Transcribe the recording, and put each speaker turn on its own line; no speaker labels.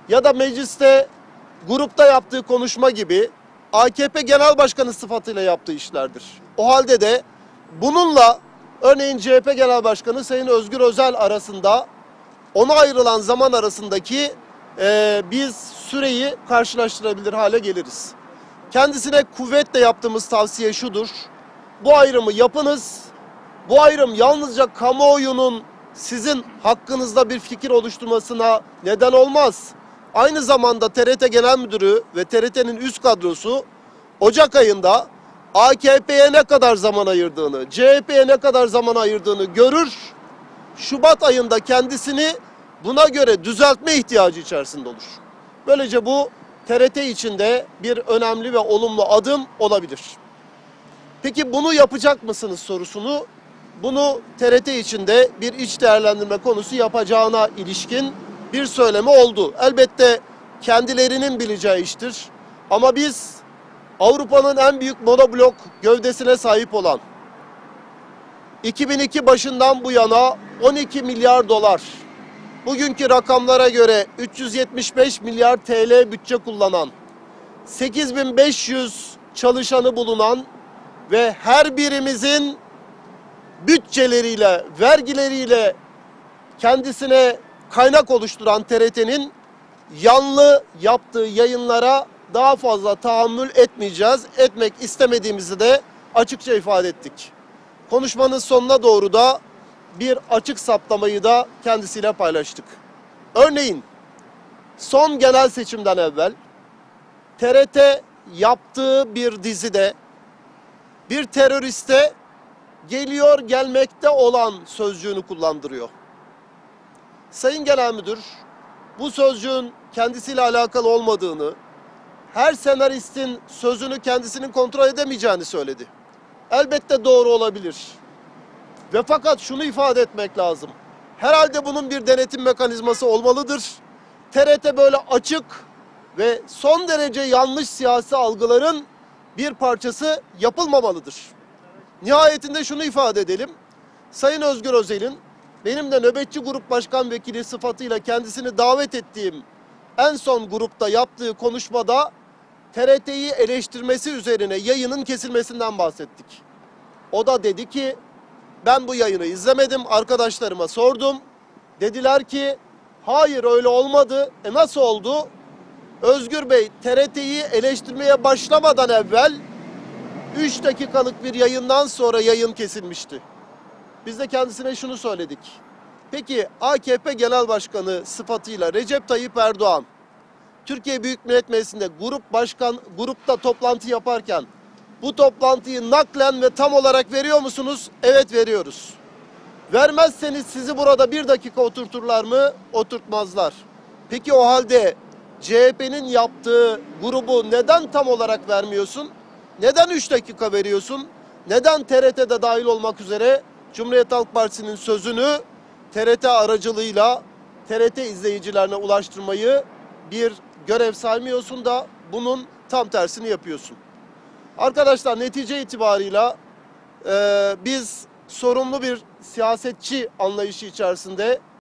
ya da mecliste grupta yaptığı konuşma gibi AKP Genel Başkanı sıfatıyla yaptığı işlerdir. O halde de bununla örneğin CHP Genel Başkanı Sayın Özgür Özel arasında ona ayrılan zaman arasındaki biz süreyi karşılaştırabilir hale geliriz. Kendisine kuvvetle yaptığımız tavsiye şudur: bu ayrımı yapınız. Bu ayrım yalnızca kamuoyunun sizin hakkınızda bir fikir oluşturmasına neden olmaz. Aynı zamanda TRT Genel Müdürü ve TRT'nin üst kadrosu Ocak ayında AKP'ye ne kadar zaman ayırdığını, CHP'ye ne kadar zaman ayırdığını görür. Şubat ayında kendisini buna göre düzeltme ihtiyacı içerisinde olur. Böylece bu TRT içinde bir önemli ve olumlu adım olabilir. Peki bunu yapacak mısınız sorusunu, bunu TRT içinde bir iç değerlendirme konusu yapacağına ilişkin bir söylemi oldu. Elbette kendilerinin bileceği iştir. Ama biz Avrupa'nın en büyük monoblok gövdesine sahip olan, 2002 başından bu yana 12 milyar dolar, bugünkü rakamlara göre 375 milyar TL bütçe kullanan, 8500 çalışanı bulunan ve her birimizin bütçeleriyle, vergileriyle kendisine kaynak oluşturan TRT'nin yanlı yaptığı yayınlara daha fazla tahammül etmeyeceğiz. Etmek istemediğimizi de açıkça ifade ettik. Konuşmanın sonuna doğru da bir açık saptamayı da kendisiyle paylaştık. Örneğin son genel seçimden evvel TRT yaptığı bir dizide bir teröriste geliyor gelmekte olan sözcüğünü kullandırıyor. Sayın Genel Müdür bu sözcüğün kendisiyle alakalı olmadığını, her senaristin sözünü kendisinin kontrol edemeyeceğini söyledi. Elbette doğru olabilir. Ve fakat şunu ifade etmek lazım: herhalde bunun bir denetim mekanizması olmalıdır. TRT böyle açık ve son derece yanlış siyasi algıların bir parçası yapılmamalıdır. Nihayetinde şunu ifade edelim: Sayın Özgür Özel'in benim de nöbetçi grup başkan vekili sıfatıyla kendisini davet ettiğim en son grupta yaptığı konuşmada TRT'yi eleştirmesi üzerine yayının kesilmesinden bahsettik. O da dedi ki, ben bu yayını izlemedim, arkadaşlarıma sordum. Dediler ki hayır öyle olmadı. Nasıl oldu? Özgür Bey TRT'yi eleştirmeye başlamadan evvel 3 dakikalık bir yayından sonra yayın kesilmişti. Biz de kendisine şunu söyledik: peki AKP Genel Başkanı sıfatıyla Recep Tayyip Erdoğan Türkiye Büyük Millet Meclisi'nde grupta toplantı yaparken bu toplantıyı naklen ve tam olarak veriyor musunuz? Evet, veriyoruz. Vermezseniz sizi burada 1 dakika oturturlar mı? Oturtmazlar. Peki o halde CHP'nin yaptığı grubu neden tam olarak vermiyorsun? Neden 3 dakika veriyorsun? Neden TRT'de dahil olmak üzere Cumhuriyet Halk Partisi'nin sözünü TRT aracılığıyla TRT izleyicilerine ulaştırmayı bir görev saymıyorsun da bunun tam tersini yapıyorsun? Arkadaşlar, netice itibarıyla biz sorumlu bir siyasetçi anlayışı içerisinde